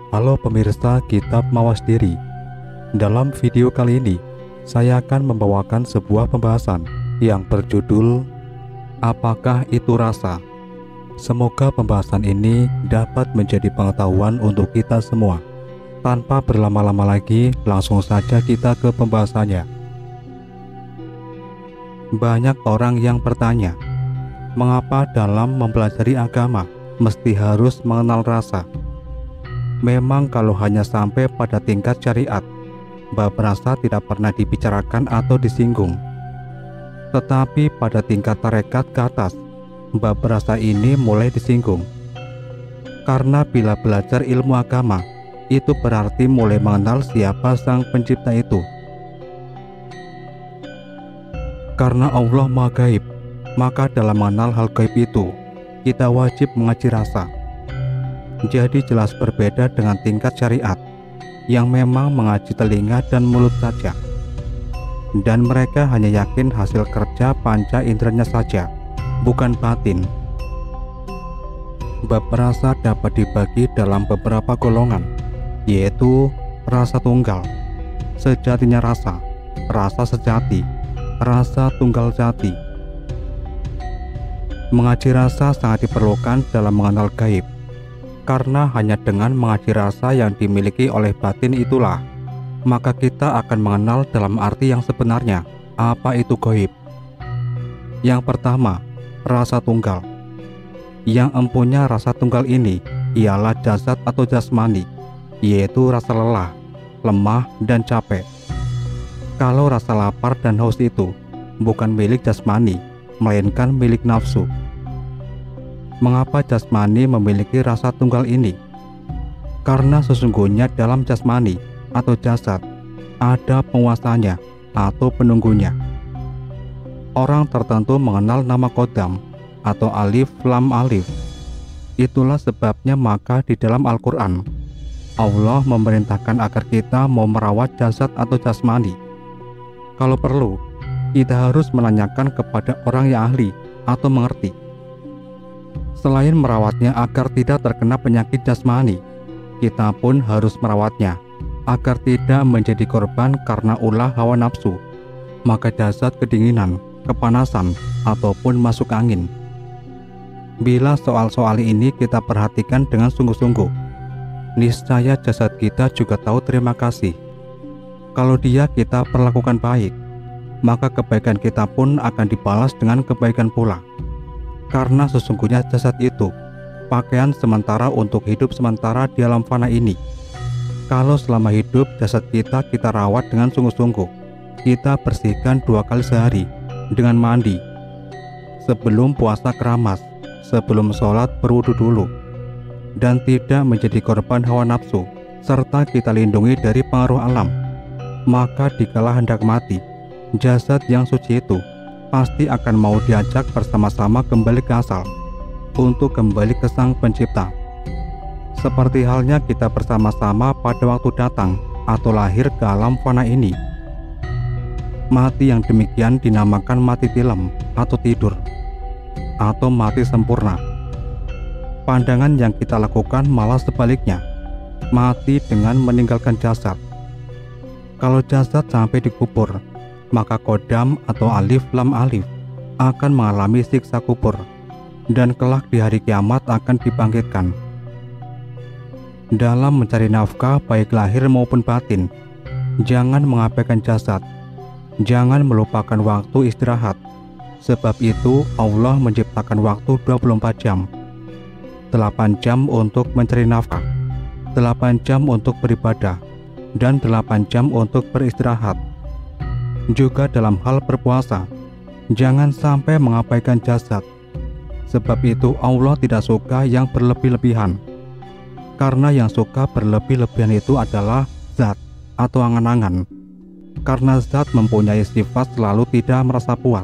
Halo pemirsa Kitab Mawas Diri. Dalam video kali ini, saya akan membawakan sebuah pembahasan yang berjudul Apakah itu rasa? Semoga pembahasan ini dapat menjadi pengetahuan untuk kita semua. Tanpa berlama-lama lagi, langsung saja kita ke pembahasannya. Banyak orang yang bertanya, mengapa dalam mempelajari agama mesti harus mengenal rasa? Memang kalau hanya sampai pada tingkat syariat, bab rasa tidak pernah dibicarakan atau disinggung. Tetapi pada tingkat tarekat ke atas, bab rasa ini mulai disinggung. Karena bila belajar ilmu agama, itu berarti mulai mengenal siapa sang pencipta itu. Karena Allah Maha Gaib, maka dalam mengenal hal gaib itu, kita wajib mengaji rasa. Jadi jelas berbeda dengan tingkat syariat yang memang mengaji telinga dan mulut saja, dan mereka hanya yakin hasil kerja panca inderanya saja, bukan batin. Bab rasa dapat dibagi dalam beberapa golongan, yaitu rasa tunggal, sejatinya rasa, rasa sejati, rasa tunggal jati. Mengaji rasa sangat diperlukan dalam mengenal gaib, karena hanya dengan mengaji rasa yang dimiliki oleh batin itulah, maka kita akan mengenal dalam arti yang sebenarnya apa itu gaib. Yang pertama, rasa tunggal. Yang empunya rasa tunggal ini ialah jasad atau jasmani, yaitu rasa lelah, lemah, dan capek. Kalau rasa lapar dan haus itu bukan milik jasmani, melainkan milik nafsu. Mengapa jasmani memiliki rasa tunggal ini? Karena sesungguhnya dalam jasmani atau jasad ada penguasanya atau penunggunya. Orang tertentu mengenal nama Qodam atau alif lam alif. Itulah sebabnya maka di dalam Al-Quran Allah memerintahkan agar kita mau merawat jasad atau jasmani. Kalau perlu, kita harus menanyakan kepada orang yang ahli atau mengerti. Selain merawatnya agar tidak terkena penyakit jasmani, kita pun harus merawatnya agar tidak menjadi korban karena ulah hawa nafsu, maka jasad kedinginan, kepanasan, ataupun masuk angin. Bila soal-soal ini kita perhatikan dengan sungguh-sungguh, niscaya jasad kita juga tahu terima kasih. Kalau dia kita perlakukan baik, maka kebaikan kita pun akan dibalas dengan kebaikan pula. Karena sesungguhnya jasad itu pakaian sementara untuk hidup sementara di alam fana ini. Kalau selama hidup jasad kita rawat dengan sungguh-sungguh, kita bersihkan 2 kali sehari dengan mandi, sebelum puasa keramas, sebelum sholat berwudu dulu, dan tidak menjadi korban hawa nafsu, serta kita lindungi dari pengaruh alam, maka dikala hendak mati, jasad yang suci itu pasti akan mau diajak bersama-sama kembali ke asal, untuk kembali ke sang pencipta. Seperti halnya kita bersama-sama pada waktu datang atau lahir ke alam fana ini. Mati yang demikian dinamakan mati tilam atau tidur, atau mati sempurna. Pandangan yang kita lakukan malah sebaliknya, mati dengan meninggalkan jasad. Kalau jasad sampai dikubur, maka Qodam atau alif lam alif akan mengalami siksa kubur, dan kelak di hari kiamat akan dibangkitkan. Dalam mencari nafkah baik lahir maupun batin, jangan mengabaikan jasad, jangan melupakan waktu istirahat. Sebab itu Allah menciptakan waktu 24 jam, 8 jam untuk mencari nafkah, 8 jam untuk beribadah, dan 8 jam untuk beristirahat. Juga dalam hal berpuasa, jangan sampai mengabaikan jasad. Sebab itu Allah tidak suka yang berlebih-lebihan. Karena yang suka berlebih-lebihan itu adalah zat atau angan-angan. Karena zat mempunyai sifat selalu tidak merasa puas.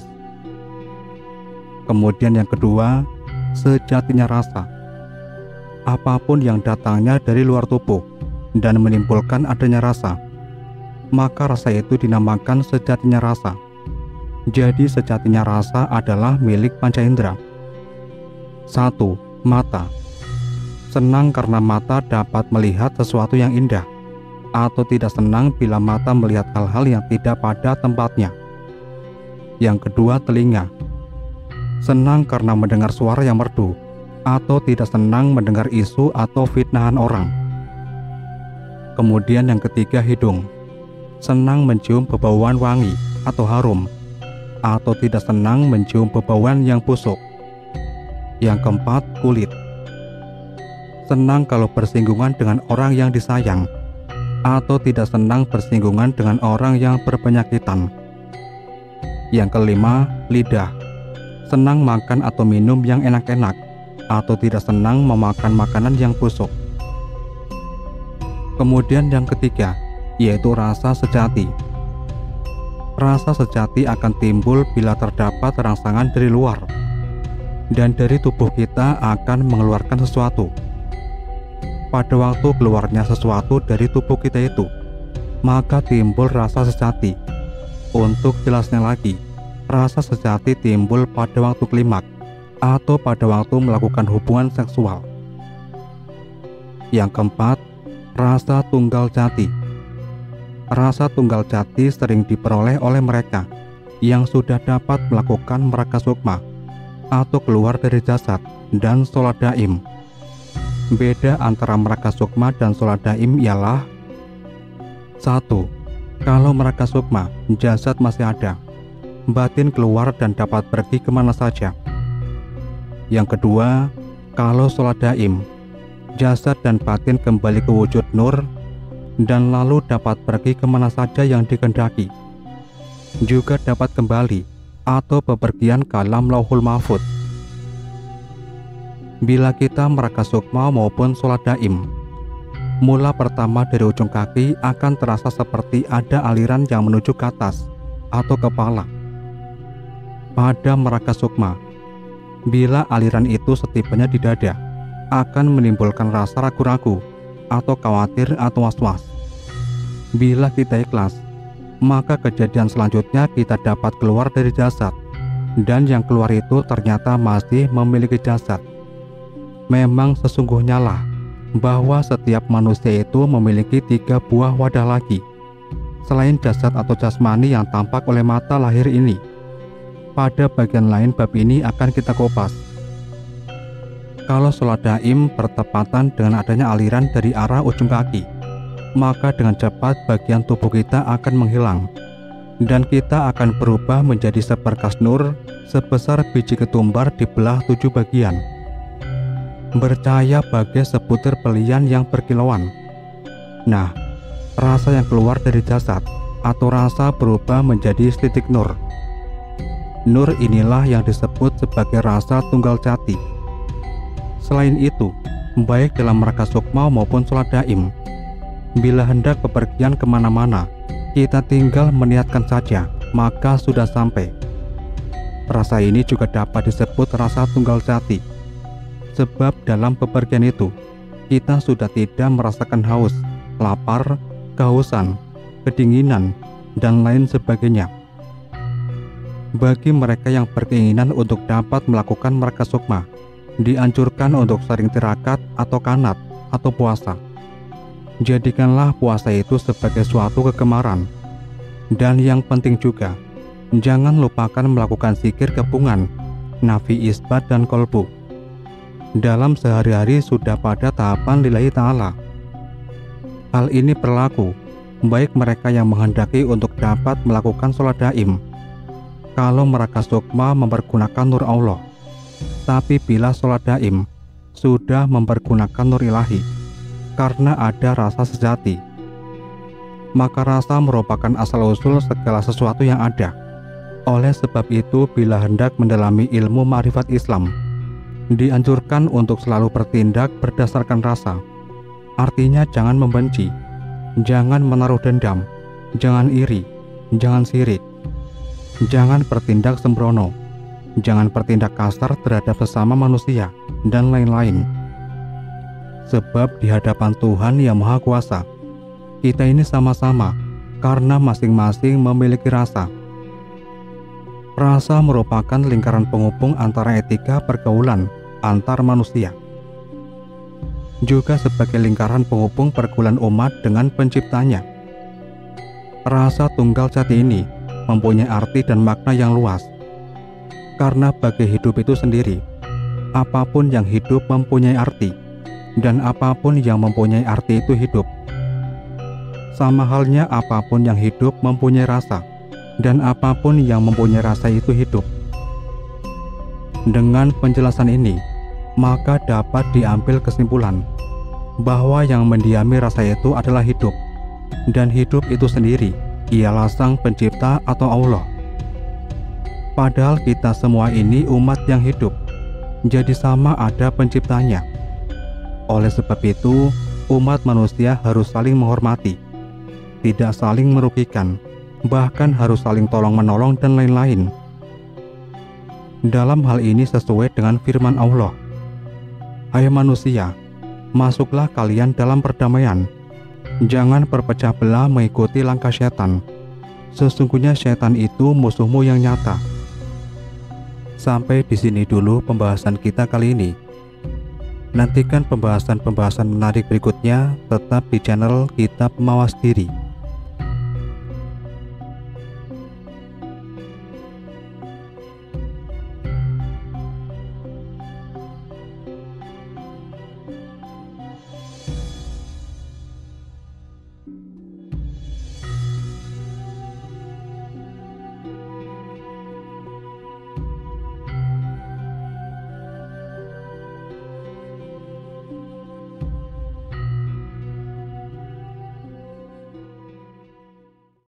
Kemudian yang kedua, sejatinya rasa. Apapun yang datangnya dari luar tubuh dan menimbulkan adanya rasa, maka rasa itu dinamakan sejatinya rasa. Jadi sejatinya rasa adalah milik panca indera. 1. Mata. Senang karena mata dapat melihat sesuatu yang indah, atau tidak senang bila mata melihat hal-hal yang tidak pada tempatnya. Yang kedua, telinga. Senang karena mendengar suara yang merdu, atau tidak senang mendengar isu atau fitnahan orang. Kemudian yang ketiga, hidung. Senang mencium bebauan wangi atau harum, atau tidak senang mencium bebauan yang busuk. Yang keempat, kulit. Senang kalau bersinggungan dengan orang yang disayang, atau tidak senang bersinggungan dengan orang yang berpenyakitan. Yang kelima, lidah. Senang makan atau minum yang enak-enak, atau tidak senang memakan makanan yang busuk. Kemudian yang ketiga, yaitu rasa sejati. Rasa sejati akan timbul bila terdapat rangsangan dari luar, dan dari tubuh kita akan mengeluarkan sesuatu. Pada waktu keluarnya sesuatu dari tubuh kita itu, maka timbul rasa sejati. Untuk jelasnya lagi, rasa sejati timbul pada waktu klimaks atau pada waktu melakukan hubungan seksual. Yang keempat, rasa tunggal jati. Rasa tunggal jati sering diperoleh oleh mereka yang sudah dapat melakukan meraka sukma atau keluar dari jasad dan sholat daim. Beda antara meraka sukma dan sholat daim ialah: 1. Kalau meraka sukma, jasad masih ada, batin keluar dan dapat pergi kemana saja. Yang kedua, kalau sholat daim, jasad dan batin kembali ke wujud nur dan lalu dapat pergi kemana saja yang dikehendaki. Juga dapat kembali atau bepergian ke alam lauhul mahfud. Bila kita meraka sukma maupun sholat daim, mula pertama dari ujung kaki akan terasa seperti ada aliran yang menuju ke atas atau kepala. Pada meraka sukma, bila aliran itu setibanya di dada, akan menimbulkan rasa ragu-ragu atau khawatir atau was-was. Bila kita ikhlas, maka kejadian selanjutnya kita dapat keluar dari jasad, dan yang keluar itu ternyata masih memiliki jasad. Memang sesungguhnya lah bahwa setiap manusia itu memiliki 3 buah wadah lagi, selain jasad atau jasmani yang tampak oleh mata lahir ini. Pada bagian lain bab ini akan kita kupas. Kalau sholat daim bertepatan dengan adanya aliran dari arah ujung kaki, maka dengan cepat bagian tubuh kita akan menghilang, dan kita akan berubah menjadi seberkas nur sebesar biji ketumbar dibelah 7 bagian, bercahaya bagai sebutir belian yang berkilauan. Nah, rasa yang keluar dari jasad atau rasa berubah menjadi titik nur. Nur inilah yang disebut sebagai rasa tunggal jati. Selain itu, baik dalam meraka sukma maupun sholat daim, bila hendak bepergian kemana-mana, kita tinggal meniatkan saja, maka sudah sampai. Rasa ini juga dapat disebut rasa tunggal jati, sebab dalam bepergian itu, kita sudah tidak merasakan haus, lapar, kehausan, kedinginan, dan lain sebagainya. Bagi mereka yang berkeinginan untuk dapat melakukan meraka sukma, dianjurkan untuk sering tirakat atau kanat atau puasa. Jadikanlah puasa itu sebagai suatu kegemaran. Dan yang penting juga, jangan lupakan melakukan zikir gabungan, nafi isbat dan kolbu. Dalam sehari-hari sudah pada tahapan lillahi ta'ala. Hal ini berlaku baik mereka yang menghendaki untuk dapat melakukan sholat daim, kalau meraka sukma mempergunakan nur Allah. Tapi bila sholat daim sudah mempergunakan nur ilahi, karena ada rasa sejati, maka rasa merupakan asal-usul segala sesuatu yang ada. Oleh sebab itu, bila hendak mendalami ilmu ma'rifat Islam, dianjurkan untuk selalu bertindak berdasarkan rasa. Artinya jangan membenci, jangan menaruh dendam, jangan iri, jangan sirik, jangan bertindak sembrono, jangan bertindak kasar terhadap sesama manusia, dan lain-lain. Sebab di hadapan Tuhan yang Maha Kuasa, kita ini sama-sama, karena masing-masing memiliki rasa. Rasa merupakan lingkaran penghubung antara etika pergaulan antar manusia. juga sebagai lingkaran penghubung pergaulan umat dengan penciptanya. Rasa tunggal jati ini mempunyai arti dan makna yang luas, karena bagi hidup itu sendiri, apapun yang hidup mempunyai arti, dan apapun yang mempunyai arti itu hidup. Sama halnya apapun yang hidup mempunyai rasa, dan apapun yang mempunyai rasa itu hidup. Dengan penjelasan ini, maka dapat diambil kesimpulan bahwa yang mendiami rasa itu adalah hidup, dan hidup itu sendiri ialah Sang Pencipta atau Allah. Padahal kita semua ini umat yang hidup, jadi sama ada penciptanya. Oleh sebab itu, umat manusia harus saling menghormati, tidak saling merugikan, bahkan harus saling tolong-menolong dan lain-lain. Dalam hal ini sesuai dengan firman Allah, "Hai manusia, masuklah kalian dalam perdamaian. Jangan berpecah belah mengikuti langkah setan. Sesungguhnya setan itu musuhmu yang nyata." Sampai di sini dulu pembahasan kita kali ini. Nantikan pembahasan-pembahasan menarik berikutnya tetap di channel Kitab Mawas Diri.